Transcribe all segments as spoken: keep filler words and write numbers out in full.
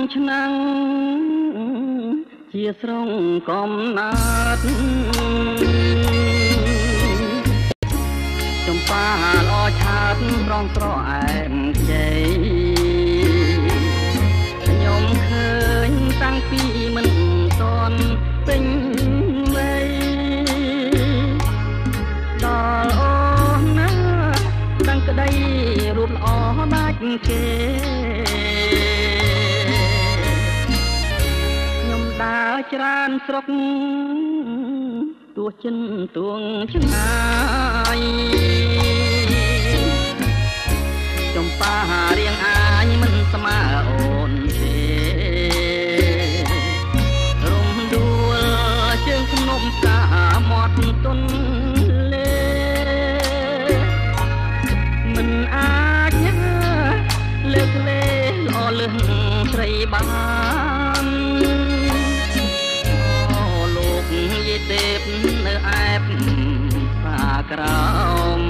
ឆ្នាំងជាស្រងកំណាត់ចំប៉ាល្អឆាតរងស្រអែមខ្ចីខ្ញុំឃើញតាំងពីមិនតន់ពេញវ័យដល់អូនណាតាំងក្តីរូបល្អដាច់គេខ្ញុំដើរច្រើនស្រុកទោះចិនទួងឆ្ងាយចំប៉ារៀងអាយមិនស្មើអូនទេរំដួលជើងភ្នំកាមាត់ទុនលេមិនអាចលើកលែល្អលឹងស្រីបានអូលោកយាយទេពនៅអែបផ្សាក្រោម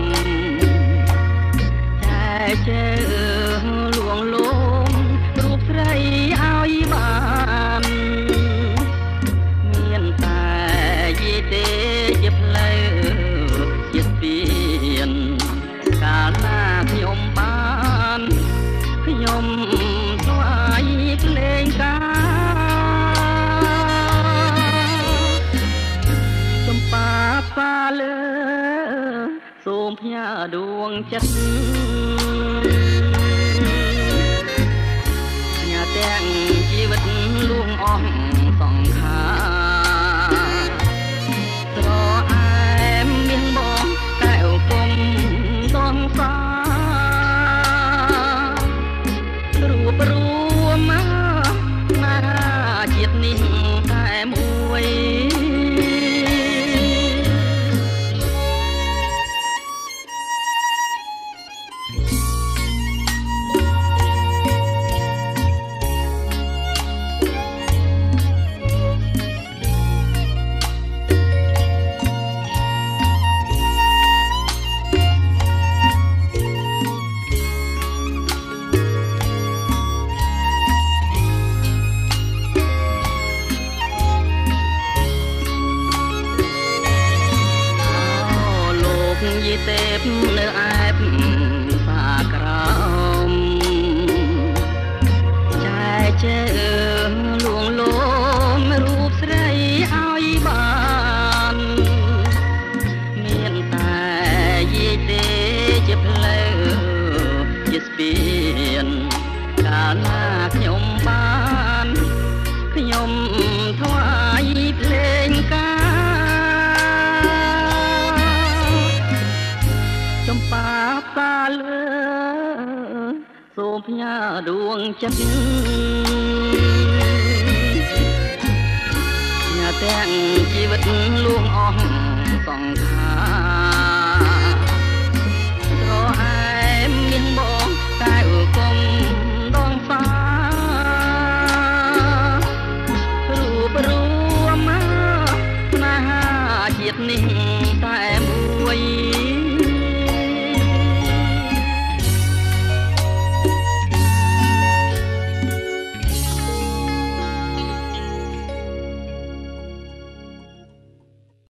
ចែជើលួងលោមរូបស្រីឲ្យបានមានតែយាយទេជាផ្លូវជាស្ពានកាលណាខ្ញុំបានខ្ញុំថ្វាយភ្លេងការចំប៉ាផ្សាលើសូមផ្ញើដួងចិត្តផ្ញើទាំងជីវិតលួងអស់សង្ខារស្រអែមមានបងកែវគុំដងសារូបរួមណាជាតិនេះតែមួយយាយទេពនៅអែបផ្សាក្រោមចែជើងលួងលោមរូបស្រីឲ្យបានមានតែយាយទេជាផ្លូវជាស្ពានកាលណាខ្ញុំបានខ្ញុំថ្វាយភ្លេងការចំប៉ាផ្សាលើសូមផ្ញើដួងចិត្តផ្ញើទាំងជីវិតលួងអស់